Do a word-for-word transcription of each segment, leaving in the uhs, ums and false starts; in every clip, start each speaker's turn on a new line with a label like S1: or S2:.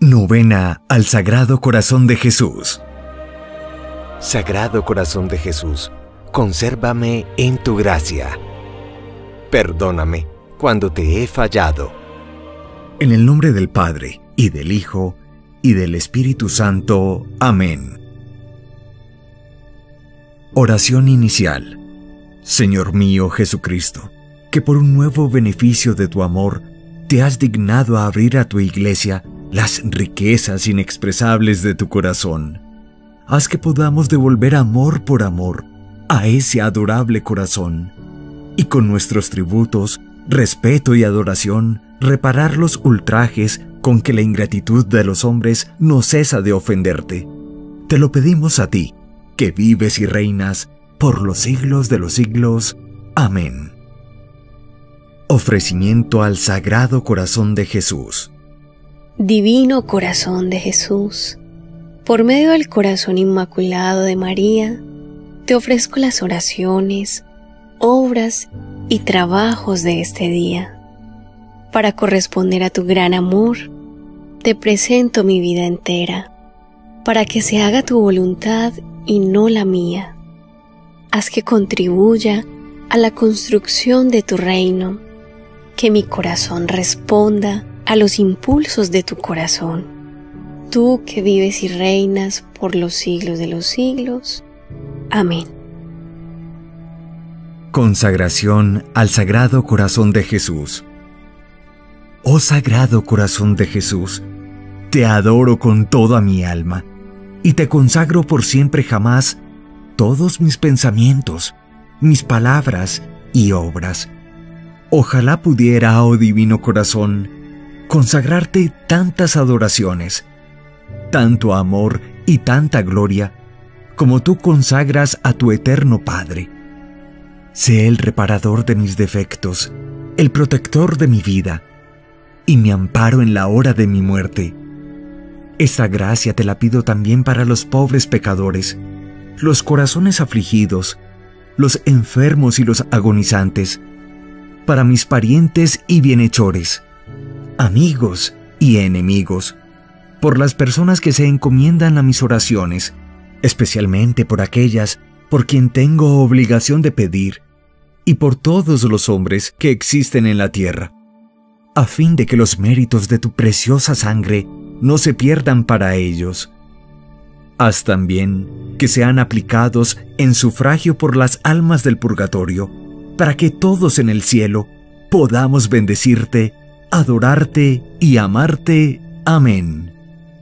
S1: Novena al Sagrado Corazón de Jesús.
S2: Sagrado Corazón de Jesús, consérvame en tu gracia. Perdóname cuando te he fallado.
S1: En el nombre del Padre, y del Hijo, y del Espíritu Santo. Amén. Oración inicial. Señor mío Jesucristo, que por un nuevo beneficio de tu amor te has dignado a abrir a tu Iglesia las riquezas inexpresables de tu corazón. Haz que podamos devolver amor por amor a ese adorable corazón, y con nuestros tributos, respeto y adoración, reparar los ultrajes con que la ingratitud de los hombres no cesa de ofenderte. Te lo pedimos a ti, que vives y reinas por los siglos de los siglos. Amén. Ofrecimiento al Sagrado Corazón de Jesús.
S3: Divino Corazón de Jesús, por medio del corazón inmaculado de María, te ofrezco las oraciones, obras y trabajos de este día. Para corresponder a tu gran amor, te presento mi vida entera, para que se haga tu voluntad y no la mía. Haz que contribuya a la construcción de tu reino, que mi corazón responda a los impulsos de tu corazón. Tú que vives y reinas por los siglos de los siglos. Amén.
S1: Consagración al Sagrado Corazón de Jesús. Oh Sagrado Corazón de Jesús, te adoro con toda mi alma y te consagro por siempre jamás todos mis pensamientos, mis palabras y obras. Ojalá pudiera, oh Divino Corazón, consagrarte tantas adoraciones, tanto amor y tanta gloria, como tú consagras a tu eterno Padre. Sé el reparador de mis defectos, el protector de mi vida, y mi amparo en la hora de mi muerte. Esta gracia te la pido también para los pobres pecadores, los corazones afligidos, los enfermos y los agonizantes, para mis parientes y bienhechores, amigos y enemigos, por las personas que se encomiendan a mis oraciones, especialmente por aquellas por quien tengo obligación de pedir, y por todos los hombres que existen en la tierra, a fin de que los méritos de tu preciosa sangre no se pierdan para ellos. Haz también que sean aplicados en sufragio por las almas del purgatorio, para que todos en el cielo podamos bendecirte, adorarte y amarte. Amén.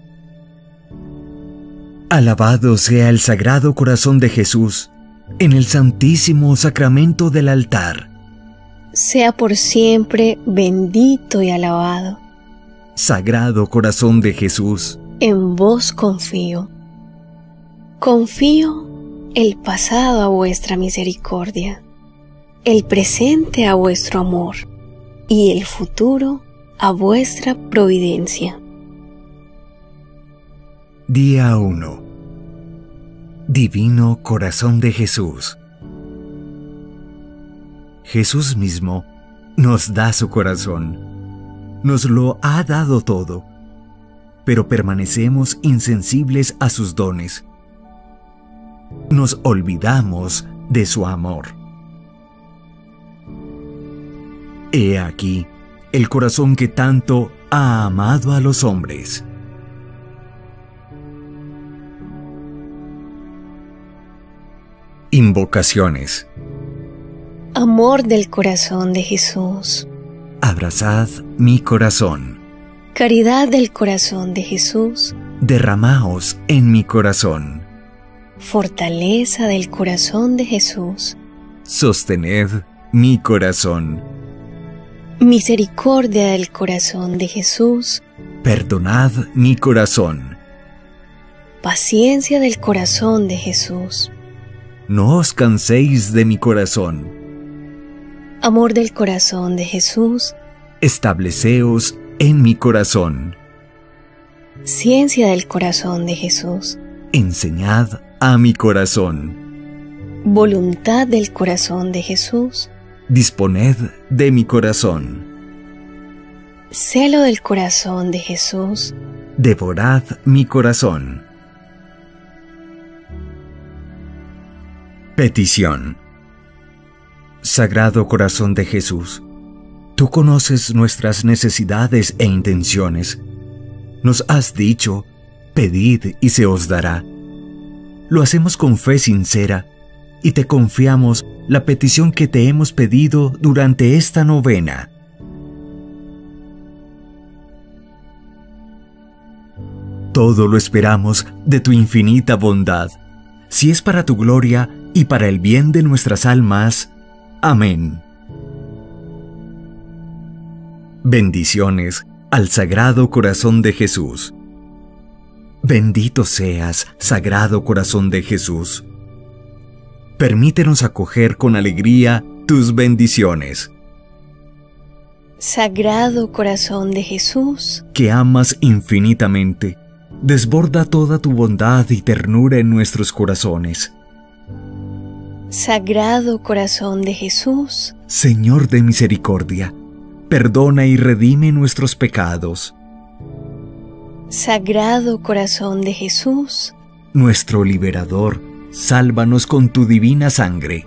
S1: Alabado sea el Sagrado Corazón de Jesús en el Santísimo Sacramento del altar.
S3: Sea por siempre bendito y alabado.
S1: Sagrado Corazón de Jesús,
S3: en vos confío. Confío el pasado a vuestra misericordia, el presente a vuestro amor y el futuro a vuestra providencia.
S1: Día uno. Divino Corazón de Jesús. Jesús mismo nos da su corazón. Nos lo ha dado todo, pero permanecemos insensibles a sus dones. Nos olvidamos de su amor. He aquí el corazón que tanto ha amado a los hombres. Invocaciones.
S3: Amor del corazón de Jesús.
S1: Abrazad mi corazón.
S3: Caridad del corazón de Jesús.
S1: Derramaos en mi corazón.
S3: Fortaleza del corazón de Jesús.
S1: Sostened mi corazón.
S3: Misericordia del corazón de Jesús.
S1: Perdonad mi corazón.
S3: Paciencia del corazón de Jesús.
S1: No os canséis de mi corazón.
S3: Amor del corazón de Jesús.
S1: Estableceos en mi corazón.
S3: Ciencia del corazón de Jesús.
S1: Enseñad a mi corazón.
S3: Voluntad del corazón de Jesús.
S1: Disponed de mi corazón.
S3: Celo del corazón de Jesús.
S1: devorad mi corazón. Petición. Sagrado Corazón de Jesús, tú conoces nuestras necesidades e intenciones. Nos has dicho, pedid y se os dará. Lo hacemos con fe sincera y te confiamos la petición que te hemos pedido durante esta novena. Todo lo esperamos de tu infinita bondad, si es para tu gloria y para el bien de nuestras almas. Amén. Bendiciones al Sagrado Corazón de Jesús. Bendito seas, Sagrado Corazón de Jesús. Permítenos acoger con alegría tus bendiciones.
S3: Sagrado Corazón de Jesús,
S1: que amas infinitamente, desborda toda tu bondad y ternura en nuestros corazones.
S3: Sagrado Corazón de Jesús,
S1: Señor de misericordia, perdona y redime nuestros pecados.
S3: Sagrado Corazón de Jesús,
S1: nuestro liberador, sálvanos con tu divina sangre.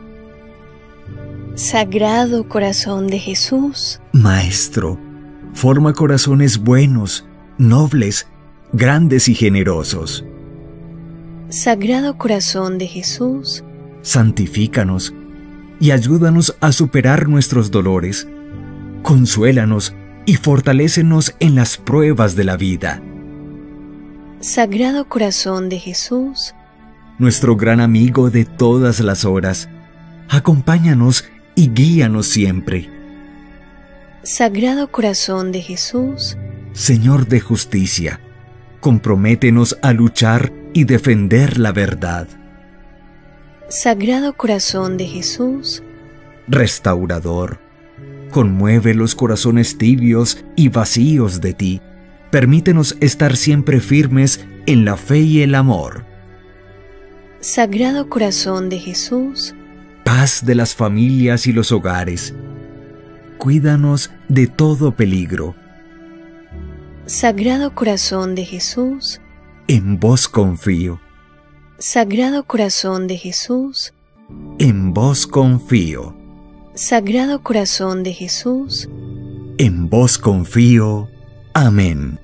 S3: Sagrado Corazón de Jesús,
S1: Maestro, forma corazones buenos, nobles, grandes y generosos.
S3: Sagrado Corazón de Jesús,
S1: santifícanos y ayúdanos a superar nuestros dolores. Consuélanos y fortalécenos en las pruebas de la vida.
S3: Sagrado Corazón de Jesús,
S1: nuestro gran amigo de todas las horas, acompáñanos y guíanos siempre.
S3: Sagrado Corazón de Jesús,
S1: Señor de justicia, comprométenos a luchar y defender la verdad.
S3: Sagrado Corazón de Jesús,
S1: restaurador, conmueve los corazones tibios y vacíos de ti. Permítenos estar siempre firmes en la fe y el amor.
S3: Sagrado Corazón de Jesús,
S1: paz de las familias y los hogares. Cuídanos de todo peligro.
S3: Sagrado Corazón de Jesús,
S1: en vos confío.
S3: Sagrado Corazón de Jesús,
S1: en vos confío.
S3: Sagrado Corazón de Jesús,
S1: en vos confío. Amén.